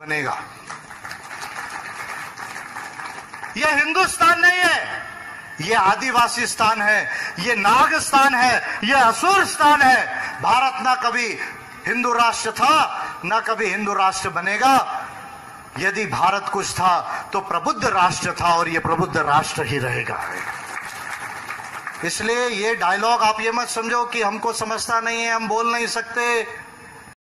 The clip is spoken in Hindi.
बनेगा। यह हिंदुस्तान नहीं है, यह आदिवासी स्थान है, यह नागस्तान है, यह असुर स्थान है। भारत ना कभी हिंदू राष्ट्र था, ना कभी हिंदू राष्ट्र बनेगा। यदि भारत कुछ था तो प्रबुद्ध राष्ट्र था, और यह प्रबुद्ध राष्ट्र ही रहेगा। इसलिए ये डायलॉग आप ये मत समझो कि हमको समझता नहीं है, हम बोल नहीं सकते।